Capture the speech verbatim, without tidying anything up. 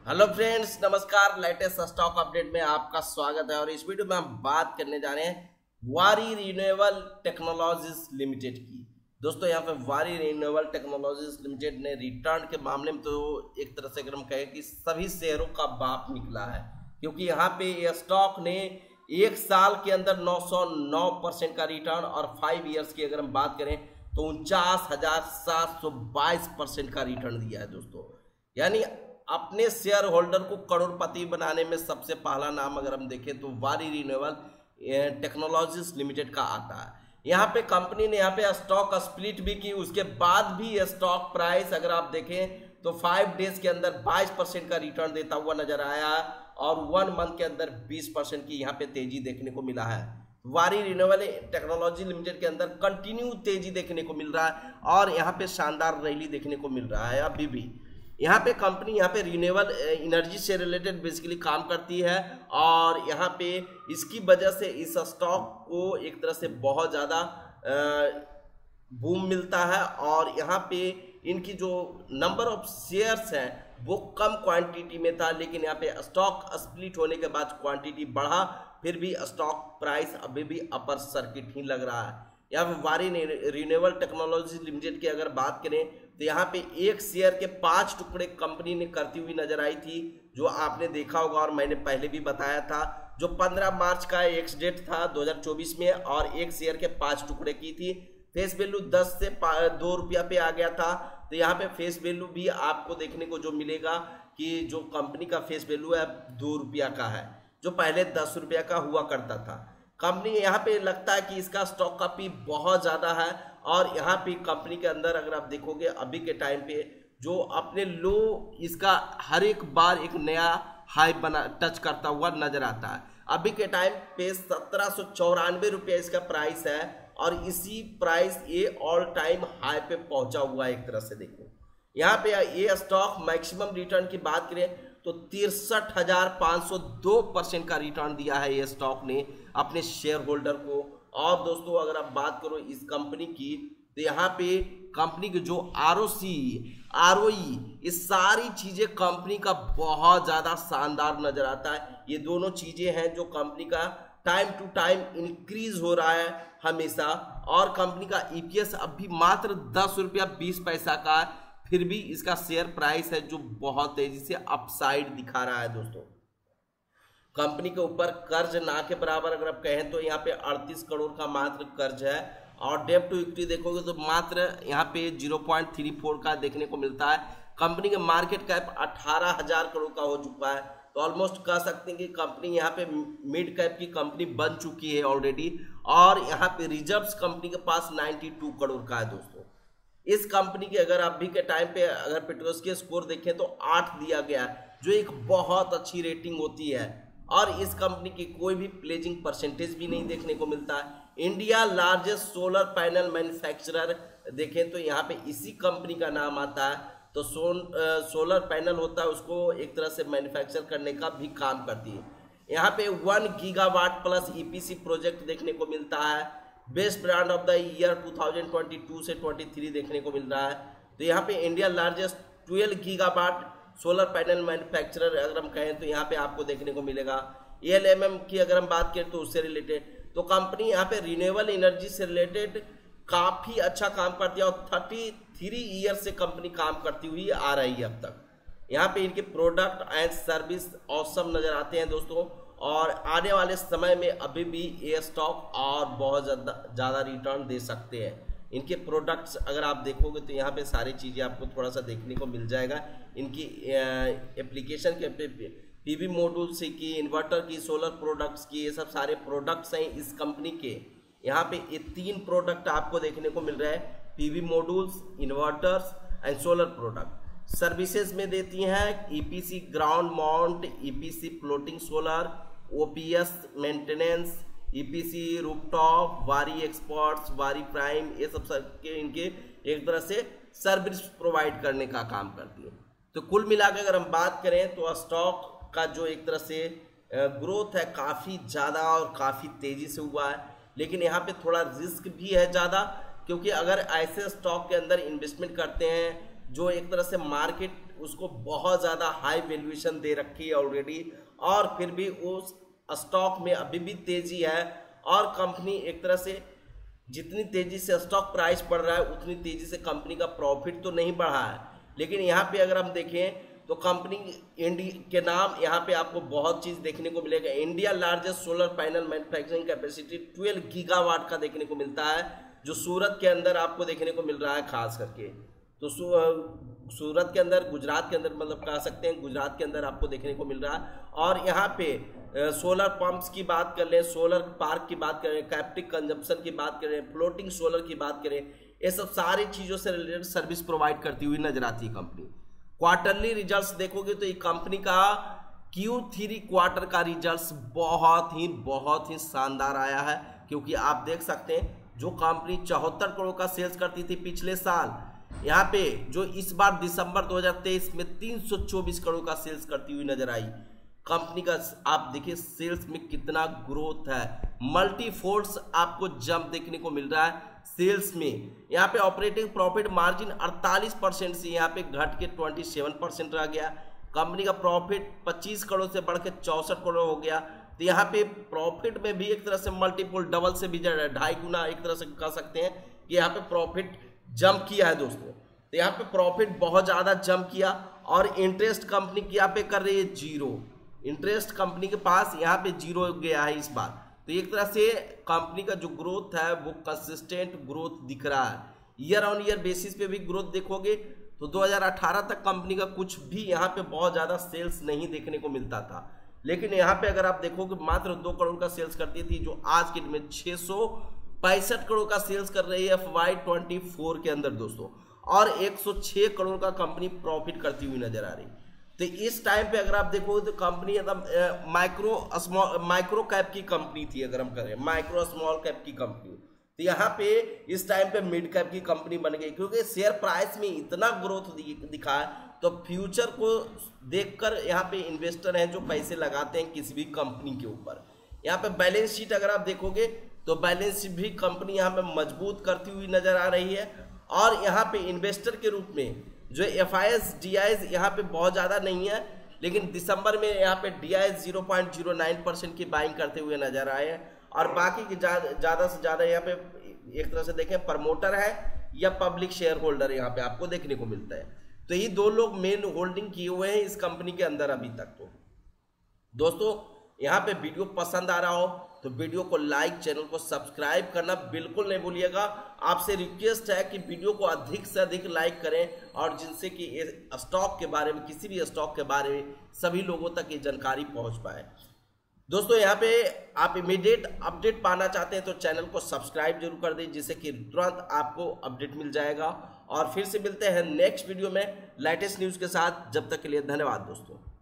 Hello friends, नमस्कार। Latest stock update में आपका स्वागत है और इस वीडियो में हम बात करने जा रहे हैं वारी रिन्यूएबल टेक्नोलॉजीज लिमिटेड की। दोस्तों, यहाँ पे वारी रिन्यूएबल टेक्नोलॉजीज लिमिटेड ने रिटर्न के मामले में तो एक तरह से अगर हम कहें कि सभी शेयरों का बाप निकला है, क्योंकि यहाँ पे ये स्टॉक ने एक साल के अंदर नौ सौ नौ परसेंट का रिटर्न और फाइव ईयर्स की अगर हम बात करें तो उनचास हजार सात सौ बाईस परसेंट का रिटर्न दिया है। दोस्तों, यानी अपने शेयर होल्डर को करोड़पति बनाने में सबसे पहला नाम अगर हम देखें तो वारी रिन्यूएबल टेक्नोलॉजीज लिमिटेड का आता है। यहाँ पे कंपनी ने यहाँ पे स्टॉक स्प्लिट भी की, उसके बाद भी स्टॉक प्राइस अगर आप देखें तो फाइव डेज के अंदर बाईस परसेंट का रिटर्न देता हुआ नजर आया और वन मंथ के अंदर बीस परसेंट की यहाँ पे तेजी देखने को मिला है। वारी रिन्यूएबल टेक्नोलॉजी लिमिटेड के अंदर कंटिन्यू तेजी देखने को मिल रहा है और यहाँ पे शानदार रैली देखने को मिल रहा है। अभी भी यहाँ पे कंपनी यहाँ पे रिन्यूएबल एनर्जी से रिलेटेड बेसिकली काम करती है और यहाँ पे इसकी वजह से इस स्टॉक को एक तरह से बहुत ज़्यादा बूम मिलता है और यहाँ पे इनकी जो नंबर ऑफ शेयर्स हैं वो कम क्वांटिटी में था, लेकिन यहाँ पे स्टॉक स्प्लिट होने के बाद क्वांटिटी बढ़ा, फिर भी स्टॉक प्राइस अभी भी अपर सर्किट ही लग रहा है। यहाँ पे वारी रिन्यूएबल टेक्नोलॉजी लिमिटेड की अगर बात करें तो यहाँ पे एक शेयर के पांच टुकड़े कंपनी ने करती हुई नजर आई थी, जो आपने देखा होगा और मैंने पहले भी बताया था। जो पंद्रह मार्च का एक्स डेट था दो हज़ार चौबीस में और एक शेयर के पांच टुकड़े की थी। फेस वैल्यू दस से दो रुपया पे आ गया था। तो यहाँ पे फेस वैल्यू भी आपको देखने को जो मिलेगा कि जो कंपनी का फेस वैल्यू है दो रुपया का है, जो पहले दस रुपया का हुआ करता था। कंपनी यहाँ पे लगता है कि इसका स्टॉक का पी बहुत ज़्यादा है और यहाँ पे कंपनी के अंदर अगर आप देखोगे अभी के टाइम पे जो अपने लो इसका हर एक बार एक नया हाई बना टच करता हुआ नजर आता है। अभी के टाइम पे सत्रह सौ चौरानवे रुपया इसका प्राइस है और इसी प्राइस ये ऑल टाइम हाई पे पहुंचा हुआ है। एक तरह से देखो यहाँ पे ये स्टॉक मैक्सिमम रिटर्न की बात करें तो तिरसठ हजार पाँच सौ दो परसेंट का रिटर्न दिया है ये स्टॉक ने अपने शेयर होल्डर को। और दोस्तों, अगर आप बात करो इस कंपनी की तो यहाँ पे कंपनी के जो R O C R O ई ये सारी चीजें कंपनी का बहुत ज्यादा शानदार नजर आता है। ये दोनों चीजें हैं जो कंपनी का टाइम टू टाइम इंक्रीज हो रहा है हमेशा और कंपनी का ई पी एस अभी मात्र दस रुपया बीस पैसा का है, फिर भी इसका शेयर प्राइस है जो बहुत तेजी से अपसाइड दिखा रहा है। दोस्तों, कंपनी के ऊपर कर्ज ना के बराबर अगर आप कहें तो यहाँ पे अड़तीस करोड़ का मात्र कर्ज है और डेब्ट टू इक्विटी देखोगे तो मात्र यहाँ पे ज़ीरो पॉइंट थ्री फोर का देखने को मिलता है। कंपनी का मार्केट कैप अठारह हजार करोड़ का हो चुका है, तो ऑलमोस्ट कह सकते हैं कि कंपनी यहाँ पे मिड कैप की कंपनी बन चुकी है ऑलरेडी और यहाँ पे रिजर्व्स कंपनी के पास बानवे करोड़ का है। दोस्तों, इस कंपनी की अगर अभी के टाइम पे अगर पेट्रोस के स्कोर देखें तो आठ दिया गया है, जो एक बहुत अच्छी रेटिंग होती है और इस कंपनी की कोई भी प्लेजिंग परसेंटेज भी नहीं देखने को मिलता है। India largest solar panel manufacturer देखें तो यहाँ पे इसी कंपनी का नाम आता है। तो सोन सोलर पैनल होता है उसको एक तरह से मैन्युफैक्चर करने का भी काम करती है। यहाँ पे one gigawatt plus E P C project देखने को मिलता है। Best brand of the year दो हज़ार बाईस से तेईस देखने को मिल रहा है। तो यहाँ पे India largest twelve gigawatt solar panel manufacturer अगर हम कहें तो यहाँ पे आपको देखने को मिलेगा। ए एल एम एम की अगर हम बात करें तो उससे रिलेटेड तो कंपनी यहाँ पे रिन्यूएबल एनर्जी से रिलेटेड काफी अच्छा काम करती है और तैंतीस ईयर से कंपनी काम करती हुई आ रही है अब तक। यहाँ पे इनके प्रोडक्ट एंड सर्विस ऑसम नजर आते हैं दोस्तों और आने वाले समय में अभी भी ये स्टॉक और बहुत ज़्यादा ज़्यादा रिटर्न दे सकते हैं। इनके प्रोडक्ट्स अगर आप देखोगे तो यहाँ पे सारी चीज़ें आपको थोड़ा सा देखने को मिल जाएगा। इनकी एप्लीकेशन के पीवी मॉड्यूल्स की, इन्वर्टर की, सोलर प्रोडक्ट्स की, ये सब सारे प्रोडक्ट्स हैं इस कंपनी के। यहाँ पे ये तीन प्रोडक्ट आपको देखने को मिल रहा है, PV modules, inverters and solar product. Services में देती हैं E P C ground mount, E P C floating solar, O P S maintenance, E P C rooftop, Waaree experts, Waaree prime, ये सब सबके इनके एक तरह से सर्विस प्रोवाइड करने का काम करती है। तो कुल मिलाकर अगर हम बात करें तो स्टॉक का जो एक तरह से ग्रोथ है काफ़ी ज़्यादा और काफ़ी तेज़ी से हुआ है, लेकिन यहाँ पे थोड़ा रिस्क भी है ज़्यादा, क्योंकि अगर ऐसे स्टॉक के अंदर इन्वेस्टमेंट करते हैं जो एक तरह से मार्केट उसको बहुत ज़्यादा हाई वैल्यूएशन दे रखी है ऑलरेडी, और फिर भी उस स्टॉक में अभी भी तेज़ी है, और कंपनी एक तरह से जितनी तेज़ी से स्टॉक प्राइस बढ़ रहा है उतनी तेज़ी से कंपनी का प्रॉफिट तो नहीं बढ़ा है। लेकिन यहाँ पे अगर हम देखें तो कंपनी इंडिया के नाम यहाँ पे आपको बहुत चीज़ देखने को मिलेगा। India largest solar panel manufacturing capacity twelve gigawatt का देखने को मिलता है, जो सूरत के अंदर आपको देखने को मिल रहा है खास करके। तो सूरत के अंदर, गुजरात के अंदर, मतलब कह सकते हैं गुजरात के अंदर आपको देखने को मिल रहा है। और यहाँ पे सोलर पंप्स की बात कर लें, सोलर पार्क की बात करें, कैप्टिव कंजम्पशन की बात करें, फ्लोटिंग सोलर की बात करें, ये सब सारी चीज़ों से रिलेटेड सर्विस प्रोवाइड करती हुई नजर आती है कंपनी। क्वार्टरली रिजल्ट्स देखोगे तो ये कंपनी का क्यू थ्री क्वार्टर का रिजल्ट्स बहुत ही बहुत ही शानदार आया है, क्योंकि आप देख सकते हैं जो कंपनी चौहत्तर करोड़ का सेल्स करती थी पिछले साल, यहाँ पे जो इस बार दिसंबर दो हज़ार तेईस में तीन सौ चौबीस करोड़ का सेल्स करती हुई नजर आई। कंपनी का आप देखिए सेल्स में कितना ग्रोथ है, मल्टी फोल्ड्स आपको जंप देखने को मिल रहा है सेल्स में। यहाँ पे ऑपरेटिंग प्रॉफिट मार्जिन अड़तालीस परसेंट से यहाँ पे घट के सत्ताईस परसेंट रह गया। कंपनी का प्रॉफिट पच्चीस करोड़ से बढ़ के चौसठ करोड़ हो गया। तो यहाँ पे प्रॉफिट में भी एक तरह से मल्टीपल डबल से भी ढाई गुना एक तरह से कह सकते हैं कि यहाँ पे प्रॉफिट जंप किया है दोस्तों। तो यहाँ पे प्रॉफिट बहुत ज़्यादा जंप किया, और इंटरेस्ट कंपनी की यहाँ पे कर रही है जीरो। इंटरेस्ट कंपनी के पास यहाँ पे जीरो गया है इस बार। तो एक तरह से कंपनी का जो ग्रोथ है वो कंसिस्टेंट ग्रोथ दिख रहा है। ईयर ऑन ईयर बेसिस पे भी ग्रोथ देखोगे तो दो हज़ार अठारह तक कंपनी का कुछ भी यहाँ पे बहुत ज़्यादा सेल्स नहीं देखने को मिलता था, लेकिन यहाँ पे अगर आप देखोगे मात्र दो करोड़ का सेल्स करती थी, जो आज के दिन में छः सौ पैंसठ करोड़ का सेल्स कर रही है एफ वाई ट्वेंटी फोर के अंदर दोस्तों, और एक सौ छह करोड़ का कंपनी प्रॉफिट करती हुई नजर आ रही। तो इस टाइम पे अगर आप देखो तो कंपनी एकदम माइक्रो स्मॉल माइक्रो कैप की कंपनी थी, अगर हम करें माइक्रो स्मॉल कैप की कंपनी, तो यहाँ पे इस टाइम पे मिड कैप की कंपनी बन गई, क्योंकि शेयर प्राइस में इतना ग्रोथ दिखा है। तो फ्यूचर को देखकर यहाँ पे इन्वेस्टर हैं जो पैसे लगाते हैं किसी भी कंपनी के ऊपर। यहाँ पे बैलेंस शीट अगर आप देखोगे तो बैलेंस शीट भी कंपनी यहाँ पे मजबूत करती हुई नजर आ रही है, और यहाँ पे इन्वेस्टर के रूप में जो F I S D I S यहाँ पे बहुत ज़्यादा नहीं है, लेकिन दिसंबर में यहाँ पे D I S zero point zero nine percent की बाइंग करते हुए नजर आए हैं, और बाकी की ज़्यादा से ज़्यादा यहाँ पे एक तरह से देखें प्रमोटर है या पब्लिक शेयर होल्डर यहाँ पे आपको देखने को मिलता है। तो ये दो लोग मेन होल्डिंग किए हुए हैं इस कंपनी के अंदर अभी तक। तो दोस्तों यहाँ पे वीडियो पसंद आ रहा हो तो वीडियो को लाइक, चैनल को सब्सक्राइब करना बिल्कुल नहीं भूलिएगा। आपसे रिक्वेस्ट है कि वीडियो को अधिक से अधिक लाइक करें, और जिनसे कि स्टॉक के बारे में, किसी भी स्टॉक के बारे में सभी लोगों तक ये जानकारी पहुंच पाए। दोस्तों यहाँ पे आप इमीडिएट अपडेट पाना चाहते हैं तो चैनल को सब्सक्राइब जरूर कर दें, जिससे कि तुरंत आपको अपडेट मिल जाएगा। और फिर से मिलते हैं नेक्स्ट वीडियो में लेटेस्ट न्यूज़ के साथ। जब तक के लिए धन्यवाद दोस्तों।